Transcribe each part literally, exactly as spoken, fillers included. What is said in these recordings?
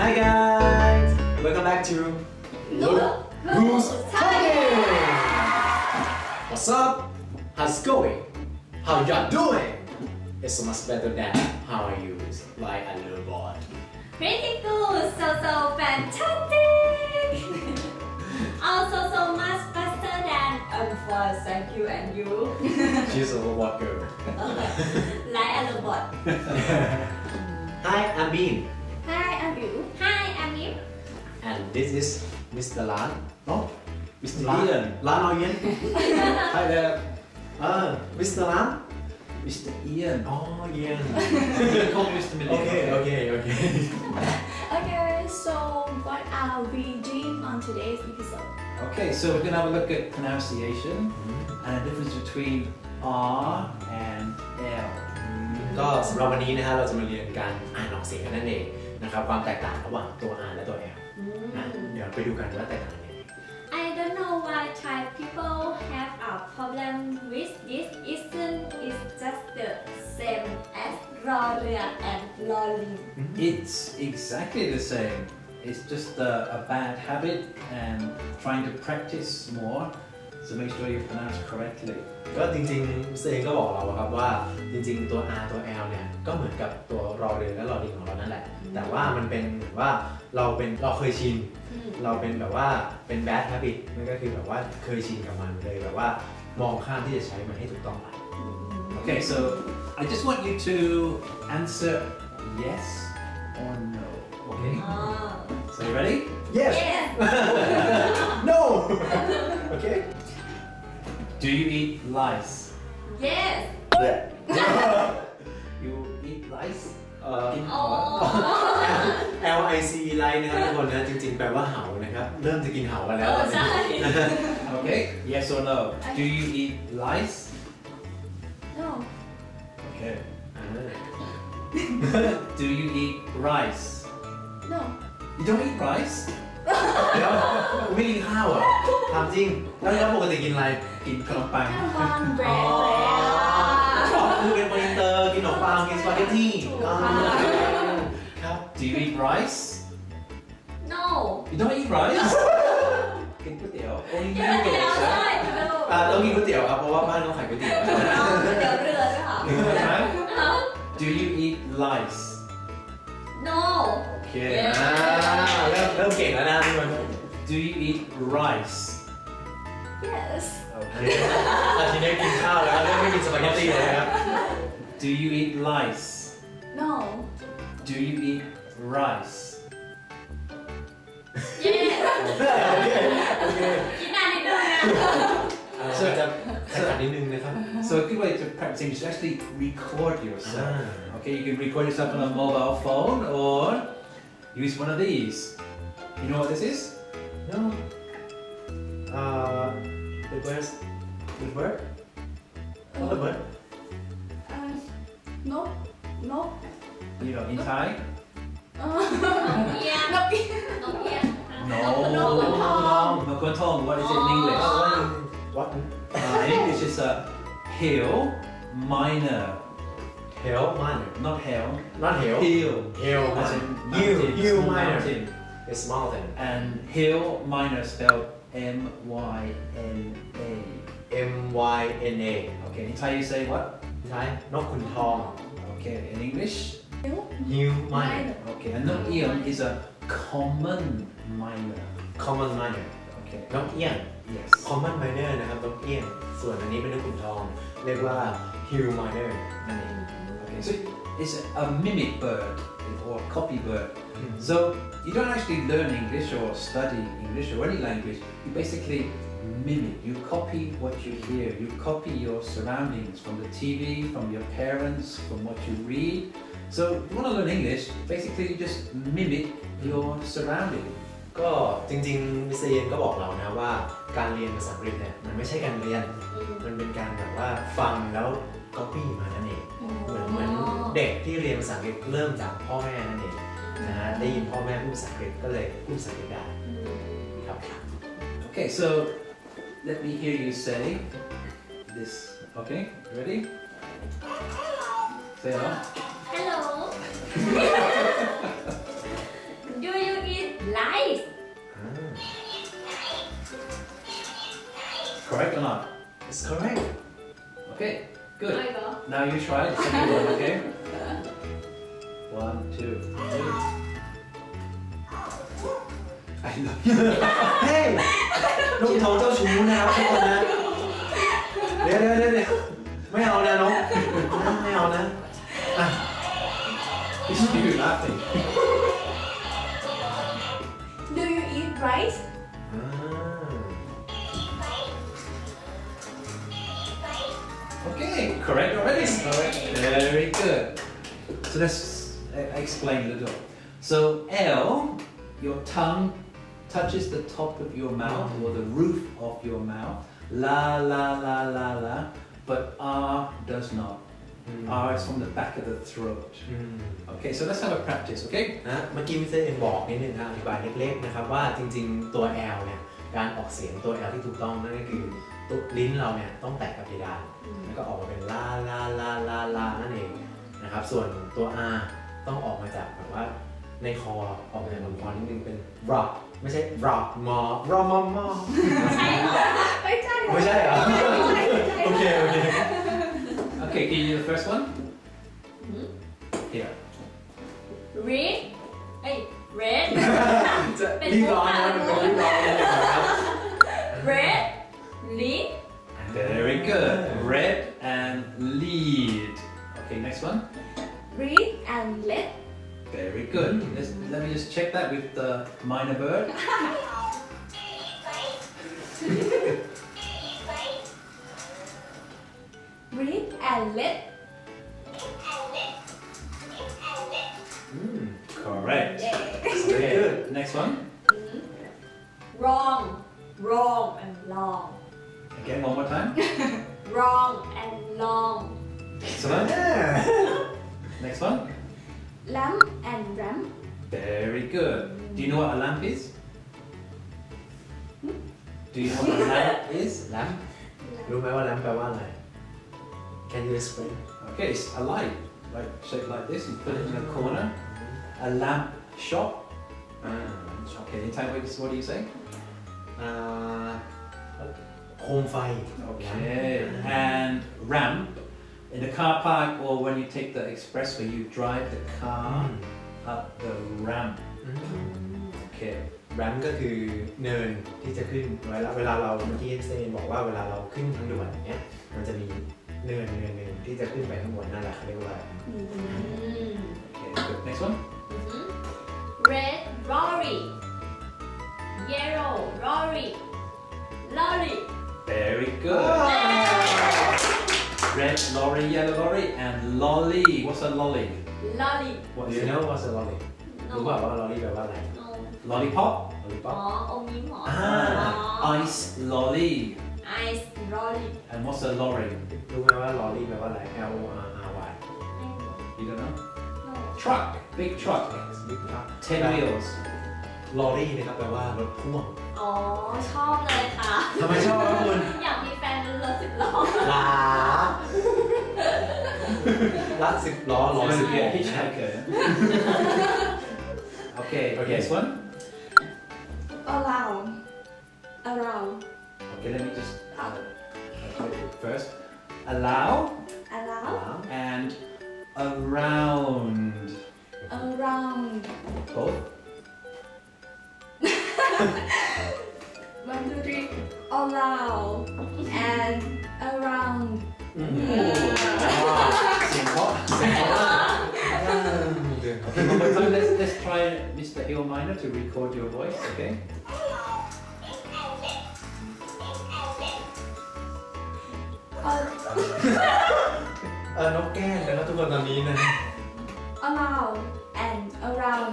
Hi guys! Welcome back to Look Who's Who's Talking! What's up? How's it going? How y'all doing? It's so much better than how I use like a little boy. Pretty good, so so fantastic! Also so much faster than I'm for thank you and you. She's a robot girl. Like a robot. Hi, I'm Bean. Hi, I'm you. Hi, I'm you. And this is Mister Lan. No? Mister Lan. Ian. Lan or Ian? Hi there. Uh, Mister Lan? Mister Ian. Oh, Ian. Call me Mister Million. Okay, okay, okay. Okay, so what are we doing on today's episode? Okay, so we're going to have a look at pronunciation and the difference between R and L. ก็สำหรับวันนี้นะครับเราจะมาเรียนการอ่านออกเสียงกันนั่นเองนะครับความแตกต่างระหว่างตัว R และตัว L นะเดี๋ยวไปดูกันว่าแตกต่างยังไง I don't know why Thai people have a problem with this. Isn't it just the same as รอเรือ and รอลิง It's exactly the same. It's just a, a bad habit and trying to practice more to make sure you pronounce correctly. ก็จริงๆมิสเตอร์เองก็บอกเราครับว่าจริงๆตัว R ตัว L เนี่ยก็เหมือนกับตัวรอเรือและรอลิงของเรานั่นแหละแต่ว่ามันเป็นเหมือนว่าเราเป็นเราเคยชินเราเป็นแบบว่าเป็น bad habit นั่นก็คือแบบว่าเคยชินกับมันเลยแบบว่ามองข้ามที่จะใช้มันให้ถูกต้องไป Okay, so I just want you to answer yes or no. Okay? อ๋อ So you ready? Yes Yes No Okay Do you eat lice? Yes You eat lice? เอ่อกินอ๋อ L I C ไลนะครับทุกคนนะจริงๆแปลว่าเห่านะครับเริ่มจะกินเห่ากันเอแล้วอใช่ Okay, yes or no? Do you eat lice? No Okay. อ่า Do you eat rice? No You don't eat rice? เดี๋ยวกูไม่กินข้าวเหรอถามจริงแล้วแล้วปกติกินอะไรกินขนมปังแค่วางแบรนด์อ๋อแล้วคือเป็นอินเตอร์กินขนมปังกินสปาเกตตี้ถูกอ่าค่ะครับ Do you eat rice? No You don't eat rice? กินก๋วยเตี๋ยว Only เดี๋ยว you เดี๋ยว eat ใช่ rice. เดี๋ยวอ่าต้องกินก๋วยเตี๋ยวครับเพราะว่าบ้านเขาขายก๋วยเตี๋ยวเดี๋ยวเรือด้วยค่ะ One more time. เอา Do you eat lice? No Okay. อ่าเริ่มเริ่มเก่งแล้วนะทุกคน Do you eat rice? Yes Okay. อาทีนี้กินข้าวแล้วเริ่มไม่กินสปาเกตตี้เลยครับ Do you eat lice? No Do you eat rice? Yes โอเคกินนานนิดนึงนะอ่าจะขนาดนิดนึงนะครับ So a good way to practice English is actually record yourself. Ah. Okay, you can record yourself on a mobile phone or use one of these. You know what this is? No uh the bird the bird what the bird Um, No No You know, in Thai? นกเอี้ยนกเอี้ยนนกเอี้ยน No. นกขุนทอง Makotong. What is it in English? what Uh, in English it's a hill minor. hell minor Not hell. not hell Hill. hill As in hill mountain, hill small minor mountain. it's mountain And hill minor spelled M Y N A. M Y N A Okay, in Thai you say what? ใช่นกขุนทอง Okay, in English? hill minor Okay, and not eon is a common minor. common minor Okay. นกเอี้ยง Yes. common minor นะครับนกเอี้ยงส่วนอันนี้เป็นนกขุนทองเรียกว่า hill minor นั่นเอง Okay, so it's a mimic bird or copy bird. Mm. So you don't actually learn English or study English or any language. You basically mimic. You copy what you hear. You copy your surroundings from the T V, from your parents, from what you read. So if you want to learn English, basically you just mimic your surrounding. ก็จริงๆมิสเตอร์เยนก็บอกเรานะว่าการเรียนภาษาอังกฤษเนี่ยมันไม่ใช่การเรียนมันเป็นการแบบว่าฟังแล้ว copy มานั่นเองเหมือนเหมือนเด็กที่เรียนภาษาอังกฤษเริ่มจากพ่อแม่นั่นเองนะฮะได้ยินพ่อแม่พูดภาษาอังกฤษก็เลยพูดภาษาอังกฤษได้ครับ Okay, so let me hear you say this. Okay, ready? Say hello. Hello Do lice Correct or not? It's correct Okay, good. ไม่ก็ Now you try the second one, okay? One, two, three. I love you. เฮ้ยลูกท้องเจ้าชู้นะครับทุกคนนะเดี๋ยวเดี๋ยวเดี๋ยวไม่เอานะน้องไม่เอานะอ่ะ It's you laughing. Do you eat rice อ่า Okay, correct already. Correct. Very good. So let's uh, explain a little. So L, your tongue touches the top of your mouth or the roof of your mouth. La la la la la. But R does not. R is from the back of the throat. อืม Okay, so let's have a practice, okay? นะเมื่อกี้มิสเตอร์เอ็นบอกนิดนึงนะอธิบายเล็กๆนะครับว่าจริงๆตัว L เนี่ยการออกเสียงตัว L ที่ถูกต้องนั่นก็คือตัวลิ้นเราเนี่ยต้องแตะกับเพดานแล้วก็ออกมาเป็นลาลาลาลาลานั่นเองนะครับส่วนตัว R ต้องออกมาจากแบบว่าในคอออกมาจากลำคอนิดนึงเป็น rock ไม่ใช่ rock มอ rock มอมอใช่เหรอไม่ใช่ไม่ใช่เหรอโอเคโอเค Okay, can you do the first one? Here. read เอ้ย red จะรีบร้อนนะเป็นรีบร้อนเลยนะครับ red lead Very good. Red and lead. Okay, next one. read and let Very good. Let's, let me just check that with the minor bird. read and let Mm, Correct. very Okay, good. next one. wrong wrong and long Again, one more time. wrong and long Excellent. Next one. lamp and ramp Very good. Do you know what a lamp is? Do you know what a lamp is? Lamp? รู้ไหมว่าแลมแปลว่าอะไร Can you explain Okay, it's a light, like shaped like this. You put it in a corner. A lamp shop. อ่า Okay, in Thai, what what do you say? อ่าโคมไฟ Okay. And ramp. In the car park or when you take the expressway, you drive the car up the ramp. อืม Okay. แรมก็คือเนินที่จะขึ้นเวลาเวลาเราเมื่อกี้เซนบอกว่าเวลาเราขึ้นทางด่วนอย่างเงี้ยมันจะมีเนินเนินหนึ่งที่จะขึ้นไปข้างบนนั่นแหละเขาเรียกว่า Okay, good. Next one. red lorry yellow lorry lorry Very good. Red lorry, yellow lorry, and lolly. What's a lolly? lorry What Do is you it? know what's a lolly รู้เปล่าว่า lolly แปลว่าอะไร no Lollipop? อ๋อ lollipop อมยิ้มเหรอ Ah, อ๋อ ice lolly. ice lorry And what's a lorry? รู้ไหมว่า lolly แปลว่าอะไร L O R R Y You don't know? no Truck. Big truck. Big truck Ten wheels. lorry นะครับแปลว่ารถพ่วงอ๋อชอบเลยค่ะทำไมชอบครับคุณอยากมีแฟนเป็นรถสิบล้อลาละสิบล้อล้อ It's สิบ a ล้อ hitchhiker. Okay, Okay. next one. around around Okay, let me just uh, put it first. Allow around and around. around Both. one two three allow and around อืม Simple. Okay, one more time. Let's let's try Mister Hill Minor to record your voice. Okay. เออนกแก้วนะครับทุกคนตอนนี้นะ around and around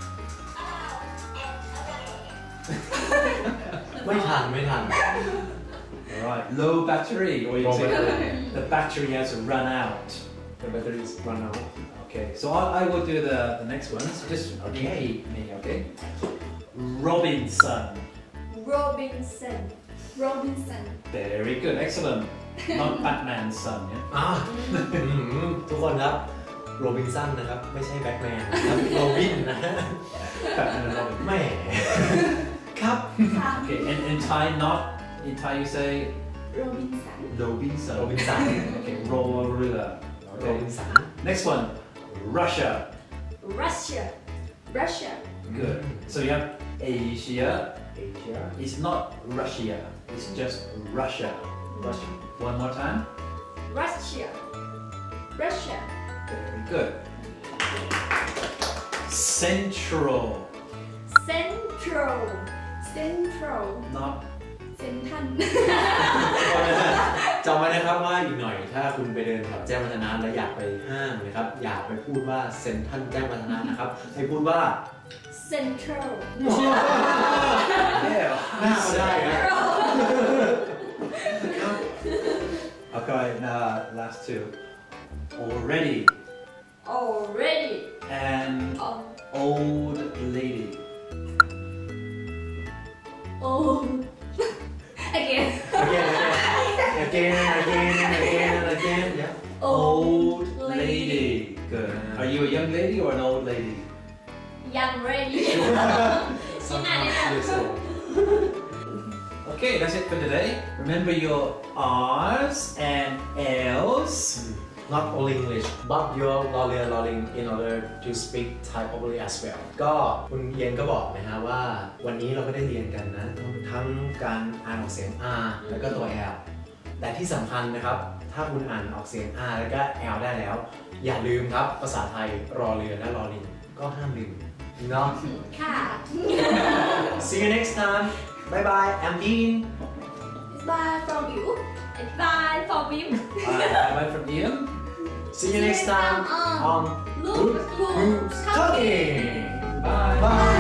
ไม่ทันไม่ทัน Right. Low battery, or you Low say battery. the battery has run out. The battery is run out Okay. So I, I will do the the next one. So just repeat me. Okay. Robinson. Robinson Robinson Very good. Excellent. Not Batman's son. Yeah. อ่ะอืมทุกคนครับโรบินสันนะครับ ไม่ใช่แบทแมนนะครับโรบินนะ Batman and Robin. แหม่ครับ Okay, and in Thai, not in Thai you say โรบินสัน Robinson. โรบินสัน Okay, Rolla. โรบิน Okay. สัน Next one, Russia. Russia Russia Good. So you have Asia. เอเชีย It's not Russia. It's just Russia. Russia One more time. Russia Russia Very good. Central. Central Central Not เซนทันจำไว้นะครับว่าอีกหน่อยถ้าคุณไปเดินแถวแจ้งวัฒนะแล้วอยากไปห้างนะครับอยากไปพูดว่าเซ็นทรัลแจ้งวัฒนะนะครับให้พูดว่า Central yeah. หน้าก็ได้นะ Okay, now last two. Already already and oh old lady. oh again again again again again and again yeah Old lady. Good. Are you a young lady or an old lady? young ready sometimes yes Okay, that's it for today. Remember your R's and L's. not only English but your รอเรือรอลิง in order to speak Thai properly as well ก็คุณเอียนก็บอกนะฮะว่าวันนี้เราก็ได้เรียนกันนะทั้งทั้งการอ่านออกเสียง R แล้วก็ตัว L แต่ที่สำคัญนะครับถ้าคุณอ่านออกเสียง R แล้วก็ L ได้แล้ว อย่าลืมครับภาษาไทยรอเรือและรอลิงก็ห้ามลืมเนาะค่ะ See you next time bye bye I'm Dean bye from you and bye from him Bye bye from Ian. See you next time on Look Good Talking Bye. Bye